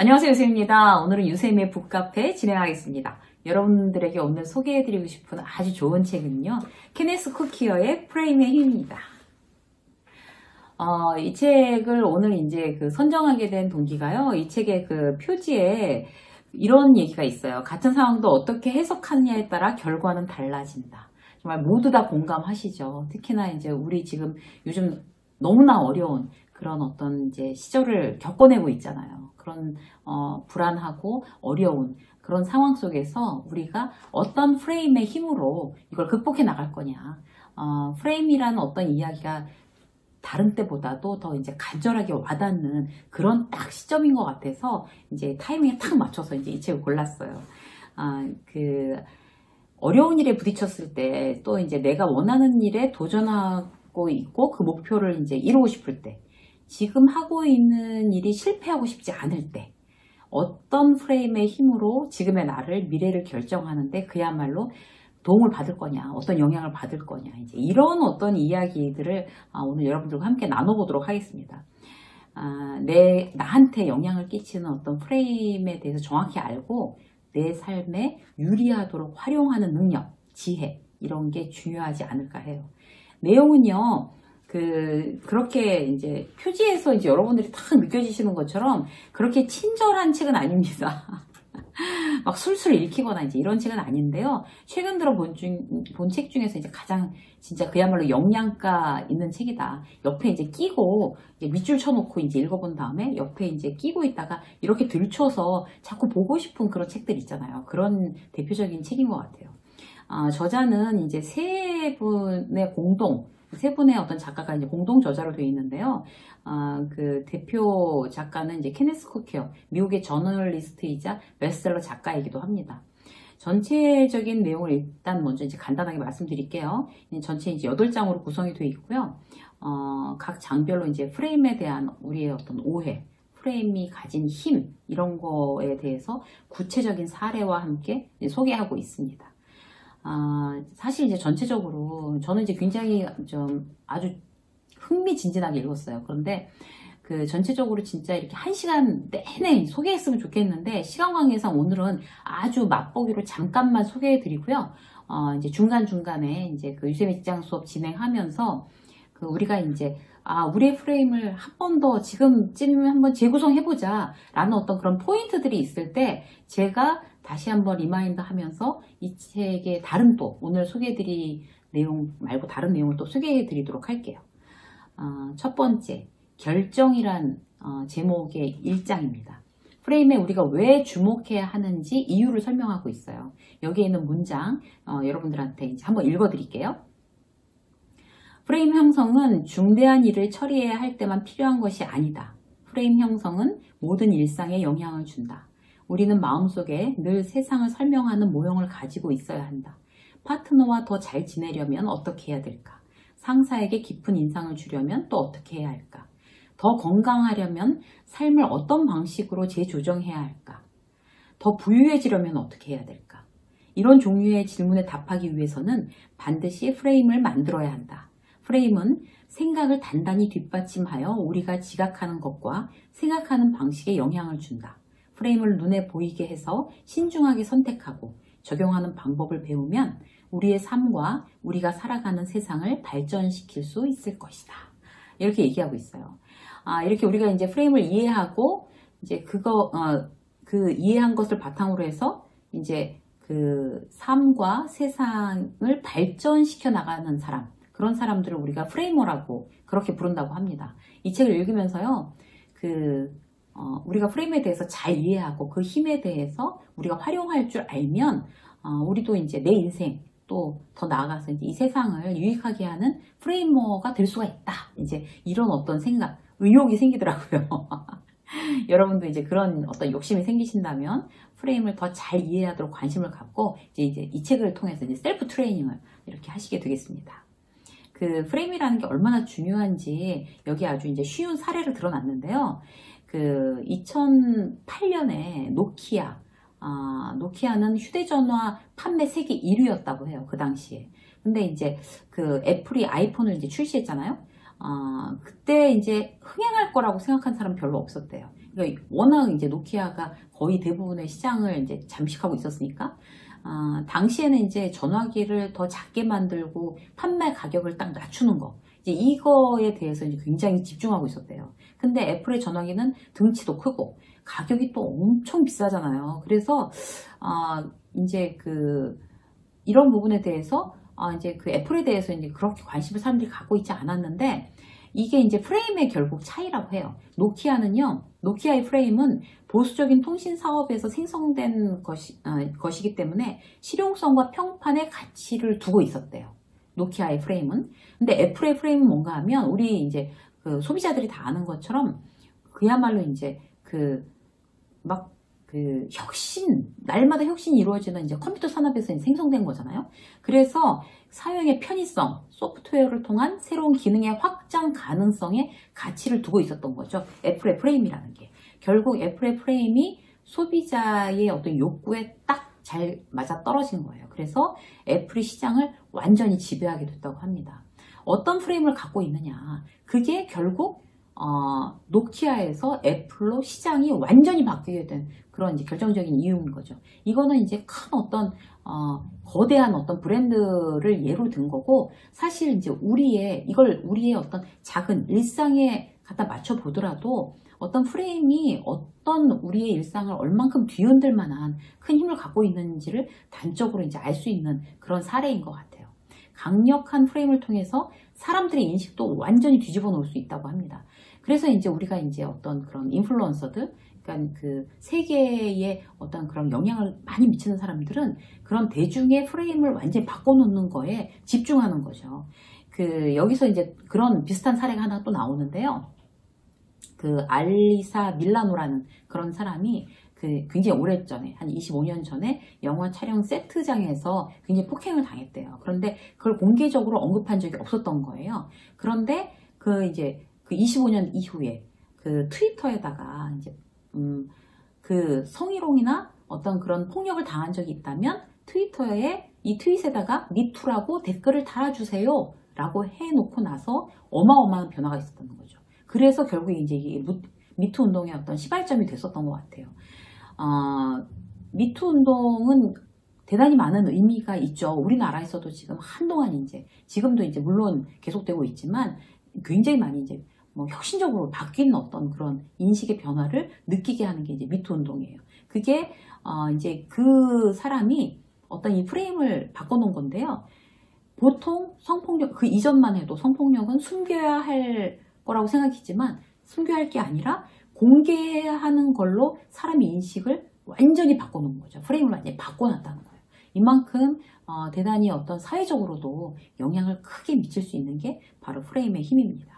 안녕하세요, 유쌤입니다. 오늘은 유쌤의 북카페 진행하겠습니다. 여러분들에게 오늘 소개해드리고 싶은 아주 좋은 책은요, 케네스 쿠키어의 프레임의 힘입니다. 이 책을 오늘 이제 선정하게 된 동기가요, 이 책의 표지에 이런 얘기가 있어요. 같은 상황도 어떻게 해석하느냐에 따라 결과는 달라진다. 정말 모두 다 공감하시죠. 특히나 이제 우리 지금 요즘 너무나 어려운 그런 어떤 이제 시절을 겪어내고 있잖아요. 그런 불안하고 어려운 그런 상황 속에서 우리가 어떤 프레임의 힘으로 이걸 극복해 나갈 거냐. 프레임이라는 어떤 이야기가 다른 때보다도 더 이제 간절하게 와닿는 그런 딱 시점인 것 같아서 이제 타이밍에 딱 맞춰서 이제 이 책을 골랐어요. 어려운 일에 부딪혔을 때 또 이제 내가 원하는 일에 도전하고 있고 그 목표를 이제 이루고 싶을 때, 지금 하고 있는 일이 실패하고 싶지 않을 때 어떤 프레임의 힘으로 지금의 나를, 미래를 결정하는데 그야말로 도움을 받을 거냐, 어떤 영향을 받을 거냐, 이제 이런 어떤 이야기들을 오늘 여러분들과 함께 나눠보도록 하겠습니다. 나한테 영향을 끼치는 어떤 프레임에 대해서 정확히 알고 내 삶에 유리하도록 활용하는 능력, 지혜, 이런 게 중요하지 않을까 해요. 내용은요, 그렇게 이제 표지에서 이제 여러분들이 딱 느껴지시는 것처럼 그렇게 친절한 책은 아닙니다. 막 술술 읽히거나 이제 이런 책은 아닌데요. 최근 들어 본 책 중에서 이제 가장 진짜 그야말로 영양가 있는 책이다. 옆에 이제 끼고 이제 밑줄 쳐놓고 이제 읽어본 다음에 옆에 이제 끼고 있다가 이렇게 들춰서 자꾸 보고 싶은 그런 책들 있잖아요. 그런 대표적인 책인 것 같아요. 저자는 이제 세 분의 어떤 작가가 이제 공동 저자로 되어 있는데요. 그 대표 작가는 이제 케네스 쿠키어, 미국의 저널리스트이자 베스트셀러 작가이기도 합니다. 전체적인 내용을 일단 먼저 이제 간단하게 말씀드릴게요. 전체 이제 8장으로 구성이 되어 있고요. 각 장별로 이제 프레임에 대한 우리의 어떤 오해, 프레임이 가진 힘, 이런 거에 대해서 구체적인 사례와 함께 소개하고 있습니다. 사실 이제 전체적으로 저는 이제 굉장히 좀 아주 흥미진진하게 읽었어요. 그런데 전체적으로 진짜 이렇게 1시간 내내 소개했으면 좋겠는데 시간 관계상 오늘은 아주 맛보기로 잠깐만 소개해 드리고요. 이제 중간중간에 이제 유쌤의 직장 수업 진행하면서 우리가 이제 우리의 프레임을 한 번 더 지금쯤 한번 재구성해보자 라는 어떤 그런 포인트들이 있을 때 제가 다시 한번 리마인드 하면서 이 책의 다른 또 오늘 소개해드릴 내용 말고 다른 내용을 또 소개해드리도록 할게요. 첫 번째, 결정이란 제목의 1장입니다. 프레임에 우리가 왜 주목해야 하는지 이유를 설명하고 있어요. 여기에 있는 문장 여러분들한테 이제 한번 읽어드릴게요. 프레임 형성은 중대한 일을 처리해야 할 때만 필요한 것이 아니다. 프레임 형성은 모든 일상에 영향을 준다. 우리는 마음속에 늘 세상을 설명하는 모형을 가지고 있어야 한다. 파트너와 더 잘 지내려면 어떻게 해야 될까? 상사에게 깊은 인상을 주려면 또 어떻게 해야 할까? 더 건강하려면 삶을 어떤 방식으로 재조정해야 할까? 더 부유해지려면 어떻게 해야 될까? 이런 종류의 질문에 답하기 위해서는 반드시 프레임을 만들어야 한다. 프레임은 생각을 단단히 뒷받침하여 우리가 지각하는 것과 생각하는 방식에 영향을 준다. 프레임을 눈에 보이게 해서 신중하게 선택하고 적용하는 방법을 배우면 우리의 삶과 우리가 살아가는 세상을 발전시킬 수 있을 것이다. 이렇게 얘기하고 있어요. 이렇게 우리가 이제 프레임을 이해하고 이제 이해한 것을 바탕으로 해서 이제 삶과 세상을 발전시켜 나가는 사람, 그런 사람들을 우리가 프레이머라고 그렇게 부른다고 합니다. 이 책을 읽으면서요, 우리가 프레임에 대해서 잘 이해하고 그 힘에 대해서 우리가 활용할 줄 알면 우리도 이제 내 인생 또 더 나아가서 이제 이 세상을 유익하게 하는 프레이머가 될 수가 있다. 이제 이런 어떤 생각, 의욕이 생기더라고요. 여러분도 이제 그런 어떤 욕심이 생기신다면 프레임을 더 잘 이해하도록 관심을 갖고 이제 이 책을 통해서 이제 셀프 트레이닝을 이렇게 하시게 되겠습니다. 프레임이라는 게 얼마나 중요한지 여기 아주 이제 쉬운 사례를 들어놨는데요. 2008년에 노키아는 휴대전화 판매 세계 1위였다고 해요. 그 당시에. 근데 이제 애플이 아이폰을 이제 출시했잖아요. 그때 이제 흥행할 거라고 생각한 사람 별로 없었대요. 그러니까 워낙 이제 노키아가 거의 대부분의 시장을 이제 잠식하고 있었으니까, 당시에는 이제 전화기를 더 작게 만들고 판매 가격을 딱 낮추는 거, 이제 이거에 대해서 이제 굉장히 집중하고 있었대요. 근데 애플의 전화기는 등치도 크고 가격이 또 엄청 비싸잖아요. 그래서 이제 이런 부분에 대해서 이제 애플에 대해서 이제 그렇게 관심을 사람들이 갖고 있지 않았는데, 이게 이제 프레임의 결국 차이라고 해요. 노키아는요, 노키아의 프레임은 보수적인 통신 사업에서 생성된 것이기 때문에 실용성과 평판의 가치를 두고 있었대요. 노키아의 프레임은. 근데 애플의 프레임은 뭔가 하면, 우리 이제 소비자들이 다 아는 것처럼 그야말로 이제 날마다 혁신이 이루어지는 이제 컴퓨터 산업에서 생성된 거잖아요. 그래서 사용의 편의성, 소프트웨어를 통한 새로운 기능의 확장 가능성에 가치를 두고 있었던 거죠. 애플의 프레임이라는 게. 결국 애플의 프레임이 소비자의 어떤 욕구에 딱 잘 맞아 떨어진 거예요. 그래서 애플이 시장을 완전히 지배하게 됐다고 합니다. 어떤 프레임을 갖고 있느냐. 그게 결국 노키아에서 애플로 시장이 완전히 바뀌게 된 그런 이제 결정적인 이유인 거죠. 이거는 이제 큰 어떤 거대한 어떤 브랜드를 예로 든 거고, 사실 이제 이걸 우리의 어떤 작은 일상에 갖다 맞춰 보더라도 어떤 프레임이 어떤 우리의 일상을 얼만큼 뒤흔들 만한 큰 힘을 갖고 있는지를 단적으로 이제 알 수 있는 그런 사례인 것 같아요. 강력한 프레임을 통해서 사람들의 인식도 완전히 뒤집어 놓을 수 있다고 합니다. 그래서 이제 우리가 이제 어떤 그런 인플루언서들, 그러니까 세계에 어떤 그런 영향을 많이 미치는 사람들은 그런 대중의 프레임을 완전히 바꿔놓는 거에 집중하는 거죠. 여기서 이제 그런 비슷한 사례가 하나 또 나오는데요. 알리사 밀라노라는 그런 사람이 굉장히 오래전에, 한 25년 전에 영화 촬영 세트장에서 굉장히 폭행을 당했대요. 그런데 그걸 공개적으로 언급한 적이 없었던 거예요. 그런데 이제 25년 이후에 트위터에다가 이제 성희롱이나 어떤 그런 폭력을 당한 적이 있다면 트위터에 이 트윗에다가 미투라고 댓글을 달아주세요 라고 해놓고 나서 어마어마한 변화가 있었던 거죠. 그래서 결국 이제 이게 미투 운동의 어떤 시발점이 됐었던 것 같아요. 미투 운동은 대단히 많은 의미가 있죠. 우리나라에서도 지금 한동안 지금도 이제 물론 계속되고 있지만 굉장히 많이 이제 혁신적으로 바뀐 어떤 그런 인식의 변화를 느끼게 하는 게 이제 미투 운동이에요. 그게 이제 그 사람이 어떤 이 프레임을 바꿔놓은 건데요. 보통 성폭력, 그 이전만 해도 성폭력은 숨겨야 할 거라고 생각했지만 숨겨야 할 게 아니라 공개하는 걸로 사람의 인식을 완전히 바꿔놓은 거죠. 프레임을 완전히 바꿔놨다는 거예요. 이만큼 대단히 어떤 사회적으로도 영향을 크게 미칠 수 있는 게 바로 프레임의 힘입니다.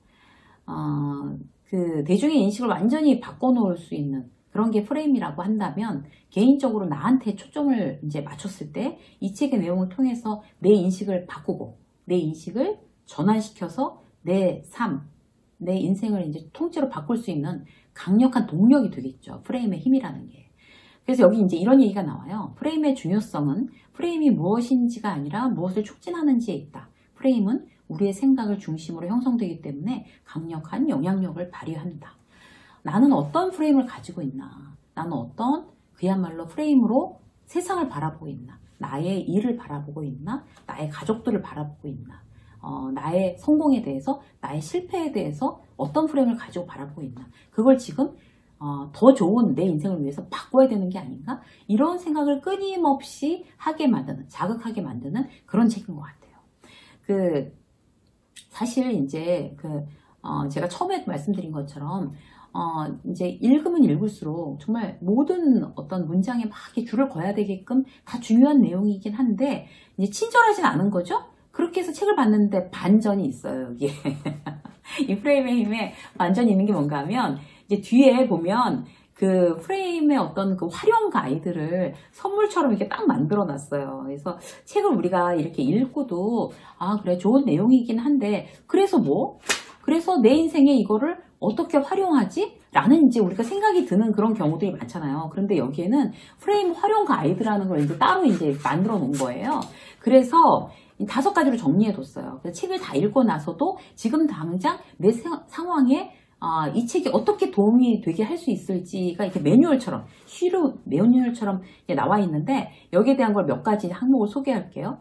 대중의 인식을 완전히 바꿔놓을 수 있는 그런 게 프레임이라고 한다면, 개인적으로 나한테 초점을 이제 맞췄을 때 이 책의 내용을 통해서 내 인식을 바꾸고 내 인식을 전환시켜서 내 삶, 내 인생을 이제 통째로 바꿀 수 있는 강력한 동력이 되겠죠. 프레임의 힘이라는 게. 그래서 여기 이제 이런 얘기가 나와요. 프레임의 중요성은 프레임이 무엇인지가 아니라 무엇을 촉진하는지에 있다. 프레임은 우리의 생각을 중심으로 형성되기 때문에 강력한 영향력을 발휘한다. 나는 어떤 프레임을 가지고 있나? 나는 어떤 그야말로 프레임으로 세상을 바라보고 있나? 나의 일을 바라보고 있나? 나의 가족들을 바라보고 있나? 나의 성공에 대해서, 나의 실패에 대해서 어떤 프레임을 가지고 바라보고 있나? 그걸 지금 더 좋은 내 인생을 위해서 바꿔야 되는 게 아닌가? 이런 생각을 끊임없이 하게 만드는, 자극하게 만드는 그런 책인 것 같아요. 사실 이제 제가 처음에 말씀드린 것처럼 이제 읽으면 읽을수록 정말 모든 어떤 문장에 막 이렇게 줄을 그어야 되게끔 다 중요한 내용이긴 한데 이제 친절하진 않은 거죠? 그렇게 해서 책을 봤는데 반전이 있어요, 여기에. 이 프레임의 힘에 반전이 있는 게 뭔가 하면, 이제 뒤에 보면 그 프레임의 어떤 그 활용 가이드를 선물처럼 이렇게 딱 만들어 놨어요. 그래서 책을 우리가 이렇게 읽고도, 그래, 좋은 내용이긴 한데, 그래서 그래서 내 인생에 이거를 어떻게 활용하지? 라는 이제 우리가 생각이 드는 그런 경우들이 많잖아요. 그런데 여기에는 프레임 활용 가이드라는 걸 이제 따로 이제 만들어 놓은 거예요. 그래서 5가지로 정리해 뒀어요. 책을 다 읽고 나서도 지금 당장 내 상황에 이 책이 어떻게 도움이 되게 할 수 있을지가 이렇게 매뉴얼처럼, 쉬로 매뉴얼처럼 나와 있는데, 여기에 대한 걸 몇 가지 항목을 소개할게요.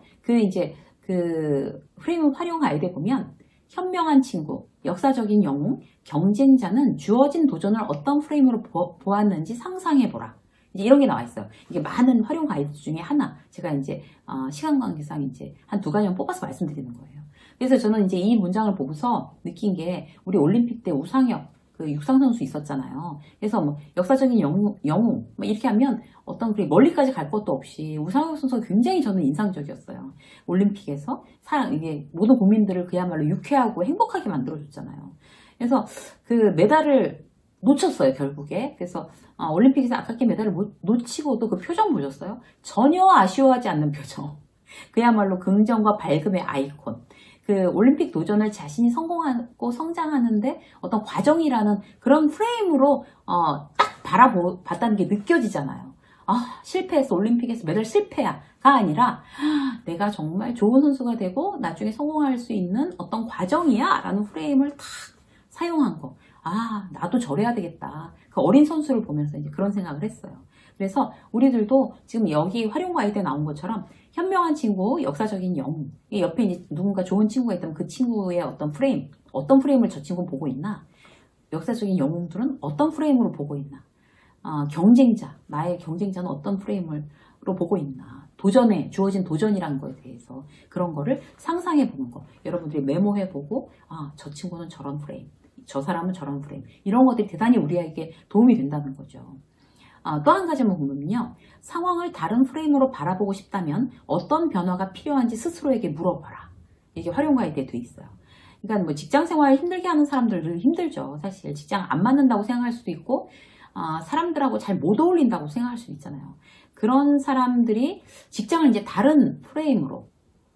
그 프레임 활용 가이드에 보면, 현명한 친구, 역사적인 영웅, 경쟁자는 주어진 도전을 어떤 프레임으로 보았는지 상상해보라. 이제 이런 게 나와 있어요. 이게 많은 활용 가이드 중에 하나. 제가 이제, 시간 관계상 이제 한 2가지만 뽑아서 말씀드리는 거예요. 그래서 저는 이제 이 문장을 보고서 느낀 게, 우리 올림픽 때 우상혁, 그 육상 선수 있었잖아요. 그래서 뭐 역사적인 영웅 뭐 이렇게 하면 어떤 그 멀리까지 갈 것도 없이 우상혁 선수가 굉장히 저는 인상적이었어요. 올림픽에서 이게 모든 국민들을 그야말로 유쾌하고 행복하게 만들어줬잖아요. 그래서 그 메달을 놓쳤어요, 결국에. 그래서 올림픽에서 아깝게 메달을 놓치고도 그 표정 보셨어요? 전혀 아쉬워하지 않는 표정. 그야말로 긍정과 밝음의 아이콘. 그 올림픽 도전을 자신이 성공하고 성장하는데 어떤 과정이라는 그런 프레임으로 딱 바라봤다는 게 느껴지잖아요. 실패했어. 올림픽에서 메달 실패야가 아니라 내가 정말 좋은 선수가 되고 나중에 성공할 수 있는 어떤 과정이야 라는 프레임을 탁 사용한 거. 나도 저래야 되겠다. 그 어린 선수를 보면서 이제 그런 생각을 했어요. 그래서 우리들도 지금 여기 활용 가이드에 나온 것처럼 현명한 친구, 역사적인 영웅. 이 옆에 이제 누군가 좋은 친구가 있다면 그 친구의 어떤 프레임을 저 친구는 보고 있나? 역사적인 영웅들은 어떤 프레임으로 보고 있나? 경쟁자, 나의 경쟁자는 어떤 프레임으로 보고 있나? 주어진 도전이라는 거에 대해서 그런 거를 상상해 보는 거. 여러분들이 메모해 보고, 저 친구는 저런 프레임, 저 사람은 저런 프레임. 이런 것들이 대단히 우리에게 도움이 된다는 거죠. 또 한 가지만 보면요. 상황을 다른 프레임으로 바라보고 싶다면 어떤 변화가 필요한지 스스로에게 물어봐라. 이게 활용 가이드에 돼 있어요. 그러니까 뭐 직장 생활 힘들게 하는 사람들은 힘들죠. 사실 직장 안 맞는다고 생각할 수도 있고 사람들하고 잘 못 어울린다고 생각할 수도 있잖아요. 그런 사람들이 직장을 이제 다른 프레임으로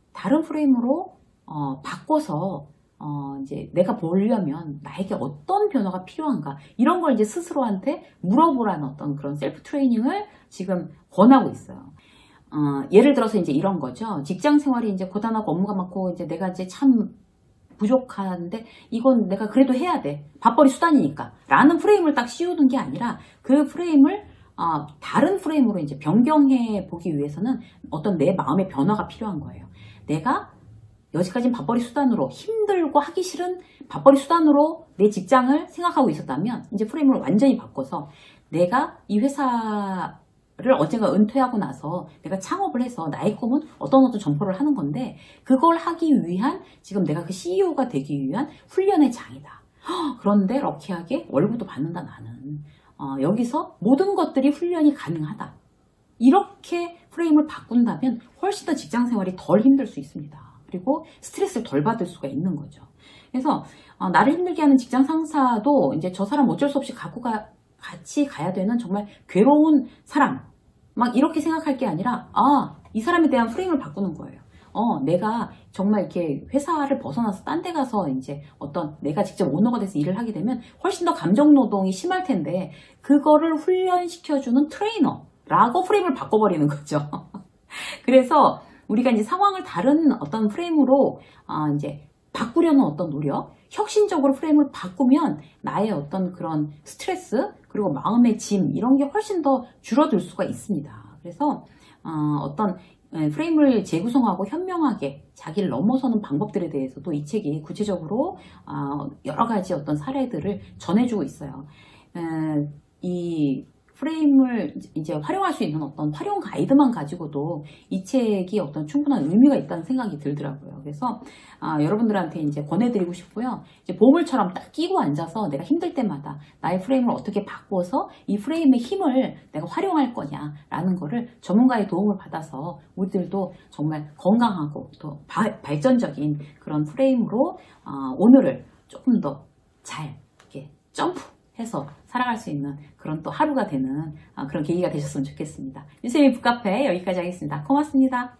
바꿔서 이제 내가 보려면 나에게 어떤 변화가 필요한가 이런 걸 이제 스스로한테 물어보라는 어떤 그런 셀프 트레이닝을 지금 권하고 있어요. 예를 들어서 이제 이런 거죠. 직장 생활이 이제 고단하고 업무가 많고 이제 내가 이제 참 부족한데 이건 내가 그래도 해야 돼. 밥벌이 수단이니까. 라는 프레임을 딱 씌우는 게 아니라 그 프레임을 다른 프레임으로 이제 변경해 보기 위해서는 어떤 내 마음의 변화가 필요한 거예요. 내가 여지까지는 밥벌이 수단으로 힘들고 하기 싫은 밥벌이 수단으로 내 직장을 생각하고 있었다면 이제 프레임을 완전히 바꿔서 내가 이 회사를 언젠가 은퇴하고 나서 내가 창업을 해서 나의 꿈은 어떤 점포를 하는 건데 그걸 하기 위한 지금 내가 그 CEO가 되기 위한 훈련의 장이다. 그런데 럭키하게 월급도 받는다 나는. 여기서 모든 것들이 훈련이 가능하다. 이렇게 프레임을 바꾼다면 훨씬 더 직장 생활이 덜 힘들 수 있습니다. 그리고 스트레스를 덜 받을 수가 있는 거죠. 그래서 나를 힘들게 하는 직장 상사도 이제 저 사람 어쩔 수 없이 같이 가야 되는 정말 괴로운 사람 막 이렇게 생각할 게 아니라 이 사람에 대한 프레임을 바꾸는 거예요. 내가 정말 이렇게 회사를 벗어나서 딴 데 가서 이제 어떤 내가 직접 오너가 돼서 일을 하게 되면 훨씬 더 감정 노동이 심할 텐데 그거를 훈련시켜주는 트레이너라고 프레임을 바꿔버리는 거죠. 그래서 우리가 이제 상황을 다른 어떤 프레임으로 이제 바꾸려는 어떤 노력, 혁신적으로 프레임을 바꾸면 나의 어떤 그런 스트레스 그리고 마음의 짐 이런 게 훨씬 더 줄어들 수가 있습니다. 그래서 어떤 프레임을 재구성하고 현명하게 자기를 넘어서는 방법들에 대해서도 이 책이 구체적으로 여러 가지 어떤 사례들을 전해주고 있어요. 이 프레임을 이제 활용할 수 있는 어떤 활용 가이드만 가지고도 이 책이 어떤 충분한 의미가 있다는 생각이 들더라고요. 그래서 여러분들한테 이제 권해드리고 싶고요. 이제 보물처럼 딱 끼고 앉아서 내가 힘들 때마다 나의 프레임을 어떻게 바꿔서 이 프레임의 힘을 내가 활용할 거냐라는 거를 전문가의 도움을 받아서 우리들도 정말 건강하고 또 발전적인 그런 프레임으로 오늘을 조금 더 잘 이렇게 점프해서 살아갈 수 있는 그런 또 하루가 되는 그런 계기가 되셨으면 좋겠습니다. 유쌤이 북카페 여기까지 하겠습니다. 고맙습니다.